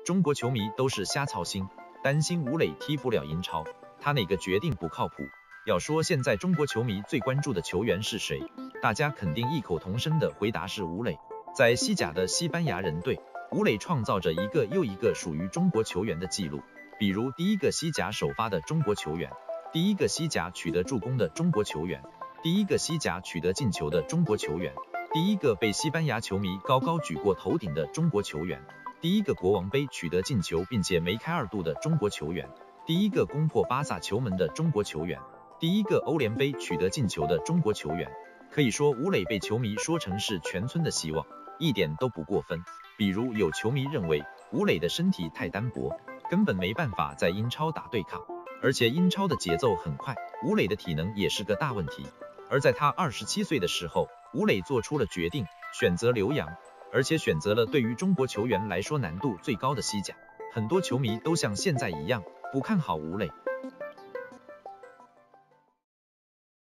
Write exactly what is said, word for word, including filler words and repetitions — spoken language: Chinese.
中国球迷都是瞎操心，担心吴磊踢不了英超，他哪个决定不靠谱？要说现在中国球迷最关注的球员是谁，大家肯定异口同声的回答是吴磊。在西甲的西班牙人队，吴磊创造着一个又一个属于中国球员的记录，比如第一个西甲首发的中国球员，第一个西甲取得助攻的中国球员，第一个西甲取得进球的中国球员，第一个被西班牙球迷高高举过头顶的中国球员，第一个国王杯取得进球并且梅开二度的中国球员，第一个攻破巴萨球门的中国球员，第一个欧联杯取得进球的中国球员。可以说吴磊被球迷说成是全村的希望，一点都不过分。比如有球迷认为吴磊的身体太单薄，根本没办法在英超打对抗，而且英超的节奏很快，吴磊的体能也是个大问题。而在他二十七岁的时候，吴磊做出了决定，选择留洋，而且选择了对于中国球员来说难度最高的西甲。很多球迷都像现在一样不看好吴磊，